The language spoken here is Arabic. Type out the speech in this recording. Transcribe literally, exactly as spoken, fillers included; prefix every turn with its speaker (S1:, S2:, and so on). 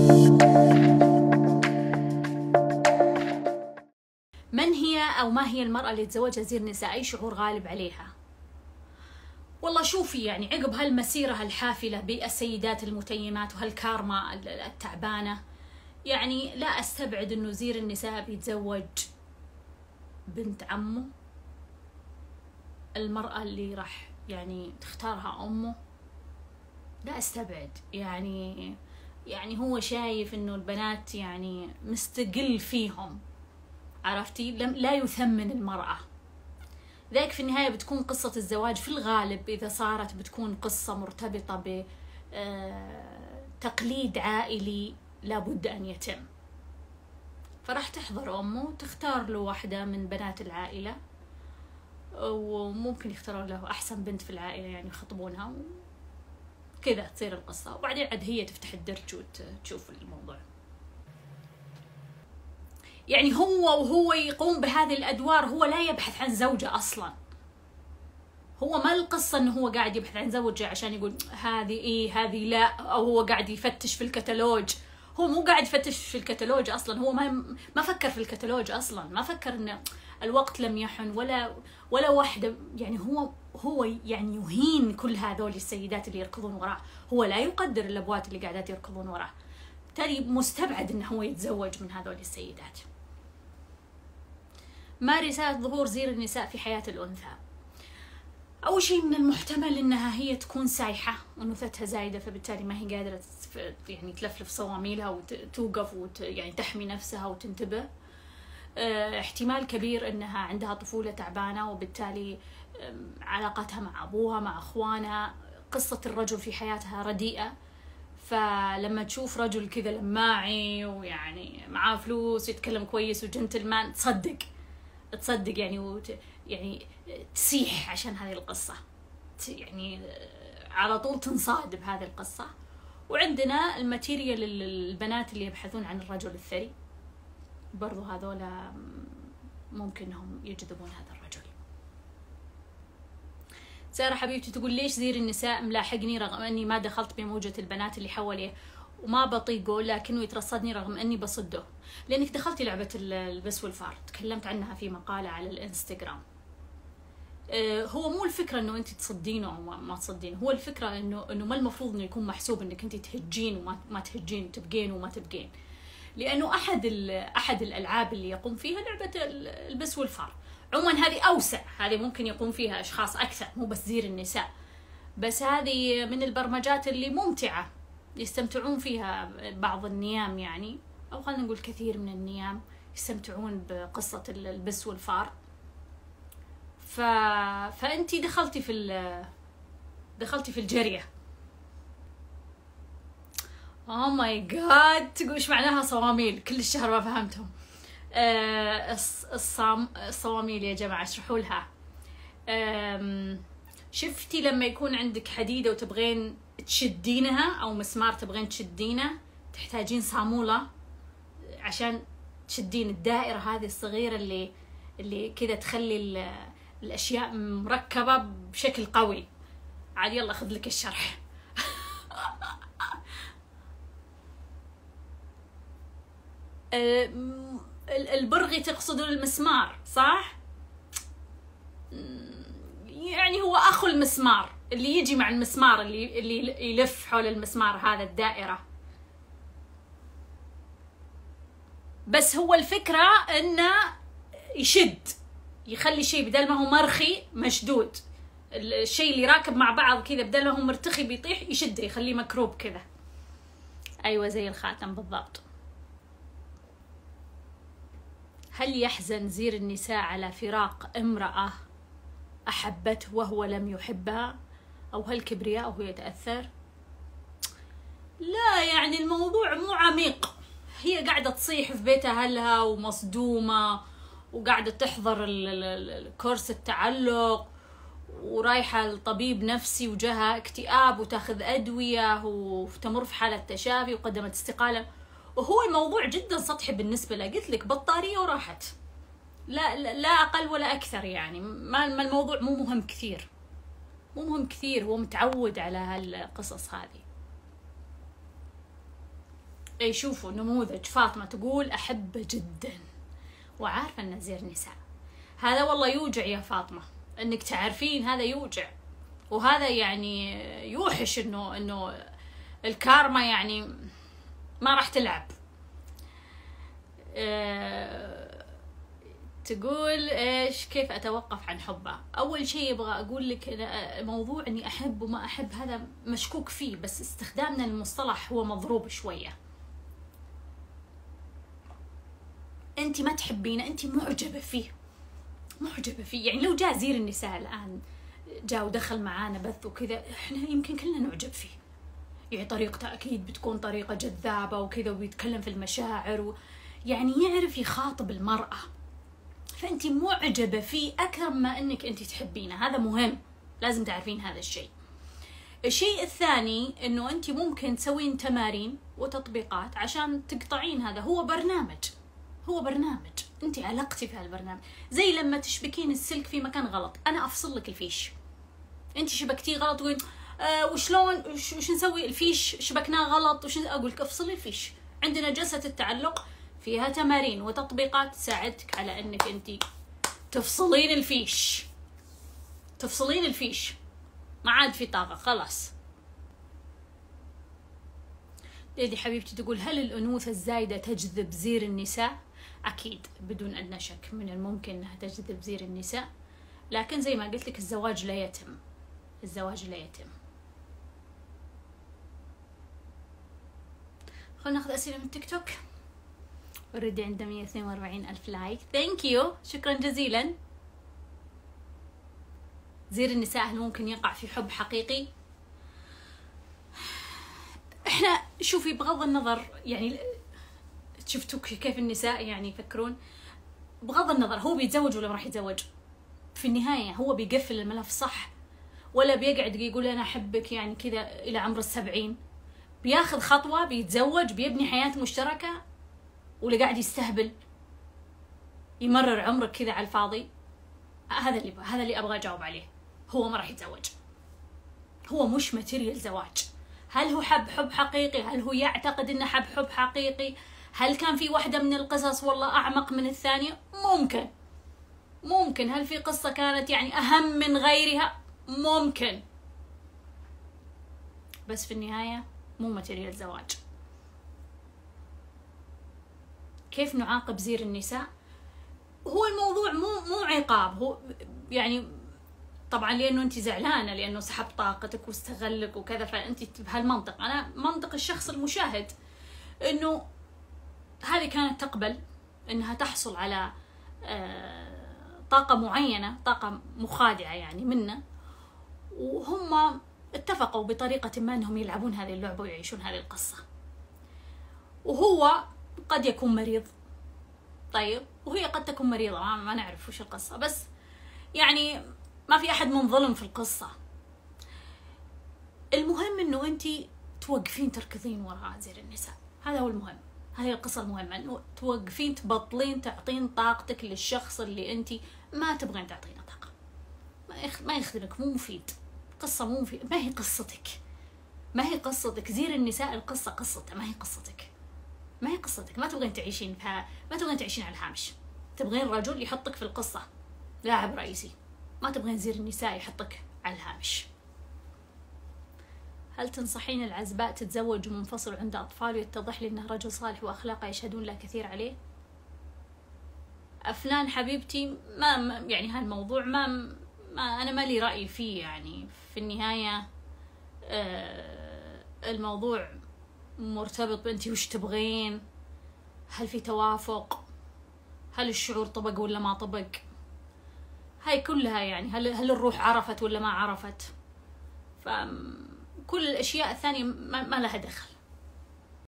S1: من هي أو ما هي المرأة اللي تزوجها زير النساء؟ أي شعور غالب عليها؟ والله شوفي، يعني عقب هالمسيرة الحافلة بالسيدات المتيمات وهالكارما التعبانة، يعني لا أستبعد أنه زير النساء بيتزوج بنت عمه، المرأة اللي راح يعني تختارها أمه. لا أستبعد، يعني يعني هو شايف أنه البنات يعني مستقل فيهم، عرفتي؟ لم لا يثمن المرأة. ذاك في النهاية بتكون قصة الزواج في الغالب إذا صارت بتكون قصة مرتبطة بتقليد عائلي لابد أن يتم، فراح تحضر أمه تختار له واحدة من بنات العائلة، وممكن يختاروا له أحسن بنت في العائلة يعني يخطبونها كذا، تصير القصة، وبعدين عاد هي تفتح الدرج وتشوف الموضوع. يعني هو وهو يقوم بهذه الأدوار هو لا يبحث عن زوجة أصلا. هو ما القصة إنه هو قاعد يبحث عن زوجة عشان يقول هذه إيه هذه لا، أو هو قاعد يفتش في الكتالوج. هو مو قاعد يفتش في الكتالوج أصلا، هو ما ما فكر في الكتالوج أصلا، ما فكر إن الوقت لم يحن ولا ولا واحدة. يعني هو هو يعني يهين كل هذول السيدات اللي يركضون وراه، هو لا يقدر الأبوات اللي قاعدات يركضون وراه، بالتالي مستبعد إنه هو يتزوج من هذول السيدات. ما رسالة ظهور زير النساء في حياة الأنثى؟ أول شيء من المحتمل إنها هي تكون سايحة ونثتها زايدة، فبالتالي ما هي قادرة يعني تلفلف صواميلها وتوقف وت يعني تحمي نفسها وتنتبه. اه احتمال كبير إنها عندها طفولة تعبانة، وبالتالي علاقتها مع أبوها مع أخوانها، قصة الرجل في حياتها رديئة، فلما تشوف رجل كذا لماعي ويعني معاه فلوس ويتكلم كويس وجنتلمان تصدق تصدق يعني وت... يعني تسيح عشان هذه القصة، يعني على طول تنصاد بهذه القصة. وعندنا الماتيريال البنات اللي يبحثون عن الرجل الثري، برضو هذولا ممكن هم يجذبون هذا الرجل. سارة حبيبتي تقول ليش زير النساء ملاحقني رغم أني ما دخلت بموجة البنات اللي حواليه وما بطيقه، لكنه يترصدني رغم أني بصده؟ لأنك دخلتي لعبة البس والفار، تكلمت عنها في مقالة على الانستغرام. أه هو مو الفكرة أنه أنت تصدينه أو ما تصدينه، هو الفكرة أنه أنه ما المفروض أنه يكون محسوب أنك أنت تهجين وما ما تهجين، تبقين وما تبقين، لأنه أحد أحد الألعاب اللي يقوم فيها لعبة البس والفار. عموما هذه أوسع، هذه ممكن يقوم فيها أشخاص أكثر، مو بس زير النساء، بس هذه من البرمجات اللي ممتعة يستمتعون فيها بعض النيام، يعني أو خلينا نقول كثير من النيام يستمتعون بقصة البس والفار. ف... فأنتي دخلتي في ال... دخلتي في الجرية. أوه ماي جاد، تقول إيش معناها صواميل؟ كل الشهر ما فهمتهم. آه الصام... الصواميل يا جماعة اشرحوا لها. آم... شفتي لما يكون عندك حديدة وتبغين تشدينها أو مسمار تبغين تشدينه، تحتاجين صامولة عشان تشدين الدائرة هذه الصغيرة اللي اللي كذا تخلي الأشياء مركبة بشكل قوي. عاد يلا خذ لك الشرح. البرغي تقصدون المسمار صح؟ يعني هو أخو المسمار اللي يجي مع المسمار اللي اللي يلف حول المسمار هذا الدائرة. بس هو الفكرة إنه يشد، يخلي شيء بدل ما هو مرخي مشدود، الشيء اللي راكب مع بعض كذا بدل ما هو مرتخي بيطيح يشده يخليه مكروب كذا. أيوة زي الخاتم بالضبط. هل يحزن زير النساء على فراق امرأة أحبته وهو لم يحبها، أو هل كبرياءه يتأثر؟ لا يعني الموضوع مو عميق، هي قاعدة تصيح في بيت أهلها ومصدومة وقاعدة تحضر كورس التعلق ورايحة لطبيب نفسي وجاها اكتئاب وتاخذ أدوية وتمر في حالة تشافي وقدمت استقالة، وهو الموضوع جدا سطحي بالنسبة له، قلت لك بطارية وراحت، لا لا أقل ولا أكثر. يعني ما الموضوع مو مهم كثير، مو مهم كثير، هو متعود على هالقصص هذه. يشوفوا نموذج فاطمة تقول أحبه جدا وعارفة أنه زير نساء. هذا والله يوجع يا فاطمة، أنك تعرفين هذا يوجع، وهذا يعني يوحش أنه أنه الكارما يعني ما راح تلعب. أه تقول إيش كيف أتوقف عن حبه؟ أول شيء أبغى أقول لك موضوع إني أحب وما أحب هذا مشكوك فيه، بس استخدامنا للمصطلح هو مضروب شوية. أنت ما تحبينه، أنت معجبة فيه، معجبة فيه. يعني لو جاء زير النساء الآن جاء ودخل معانا بث وكذا، إحنا يمكن كلنا نعجب فيه. يعني طريقته أكيد بتكون طريقة جذابة وكذا، وبيتكلم في المشاعر و... يعني يعرف يخاطب المرأة، فأنت معجبة فيه أكثر ما أنك أنت تحبينه. هذا مهم، لازم تعرفين هذا الشيء. الشيء الثاني أنه أنت ممكن تسوين تمارين وتطبيقات عشان تقطعين هذا. هو برنامج، هو برنامج، أنت علقتي في هالبرنامج. زي لما تشبكين السلك في مكان غلط، أنا أفصل لك الفيش، أنت شبكتيه غلط تقولين آه وشلون وش, وش نسوي؟ الفيش شبكناه غلط، وش أقول لك؟ أفصلي الفيش. عندنا جلسة التعلق فيها تمارين وتطبيقات تساعدك على أنك أنت تفصلين الفيش، تفصلين الفيش، ما عاد في طاقة خلاص. ليدي حبيبتي تقول هل الأنوثة الزايدة تجذب زير النساء؟ أكيد بدون أدنى شك من الممكن أنها تجذب زير النساء، لكن زي ما قلت لك الزواج لا يتم، الزواج لا يتم. خلنا ناخذ أسئلة من تيك توك. اوريدي عنده مية واثنين وأربعين ألف لايك، ثانك يو، شكرا جزيلا. زير النساء هل ممكن يقع في حب حقيقي؟ احنا شوفي بغض النظر يعني شفتوا كيف النساء يعني يفكرون، بغض النظر هو بيتزوج ولا ما راح يتزوج، في النهاية هو بيقفل الملف صح، ولا بيقعد يقول أنا أحبك يعني كذا إلى عمر السبعين. بياخذ خطوة، بيتزوج، بيبني حياة مشتركة، ولا قاعد يستهبل يمرر عمرك كذا على الفاضي؟ هذا اللي هذا اللي أبغى أجاوب عليه. هو ما راح يتزوج، هو مش ماتيريال زواج. هل هو حب حب حقيقي؟ هل هو يعتقد إنه حب حب حقيقي؟ هل كان في واحدة من القصص والله أعمق من الثانية؟ ممكن ممكن. هل في قصة كانت يعني أهم من غيرها؟ ممكن، بس في النهاية مو ماتيريال زواج. كيف نعاقب زير النساء؟ هو الموضوع مو مو عقاب، هو يعني طبعا لأنه أنت زعلانة لأنه سحب طاقتك واستغلك وكذا، فأنت بهالمنطق. أنا منطق الشخص المشاهد إنه هذه كانت تقبل إنها تحصل على طاقة معينة، طاقة مخادعة يعني منه، وهم اتفقوا بطريقة ما أنهم يلعبون هذه اللعبة ويعيشون هذه القصة. وهو قد يكون مريض، طيب، وهي قد تكون مريضة، ما نعرف وش القصة، بس يعني ما في أحد منظلم في القصة. المهم إنه أنت توقفين تركضين وراء زير النساء، هذا هو المهم. هذه القصة المهمة، إنه توقفين تبطلين تعطين طاقتك للشخص اللي أنت ما تبغين تعطينه طاقة، ما يخدمك، مو مفيد، قصة مو مفيد، ما هي قصتك، ما هي قصتك. زير النساء القصة قصته، ما هي قصتك، ما هي قصتك. ما تبغين تعيشين فيها، ما تبغين تعيشين على الهامش، تبغين رجل يحطك في القصة لاعب رئيسي، ما تبغين زير النساء يحطك على الهامش. هل تنصحين العزباء تتزوج ومنفصل عنده أطفال ويتضح لي أنه رجل صالح وأخلاقه يشهدون له كثير عليه؟ أفنان حبيبتي، ما يعني هالموضوع ما, ما أنا ما لي رأي فيه. يعني في النهاية آه الموضوع مرتبط بأنتي وش تبغين، هل في توافق، هل الشعور طبق ولا ما طبق، هاي كلها يعني هل, هل الروح عرفت ولا ما عرفت، فكل الأشياء الثانية ما, ما لها دخل.